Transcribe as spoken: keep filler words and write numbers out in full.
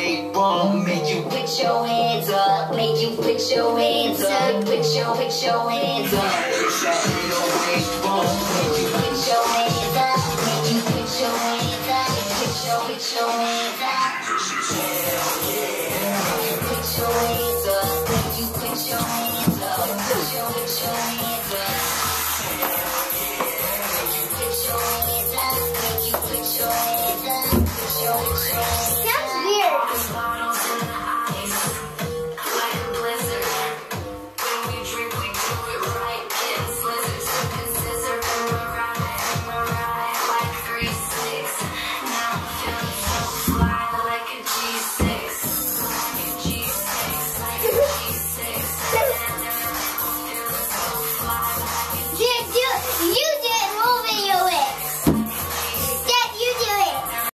big bump, make you put your hands up, make you put your hands up, put your, put your hands up.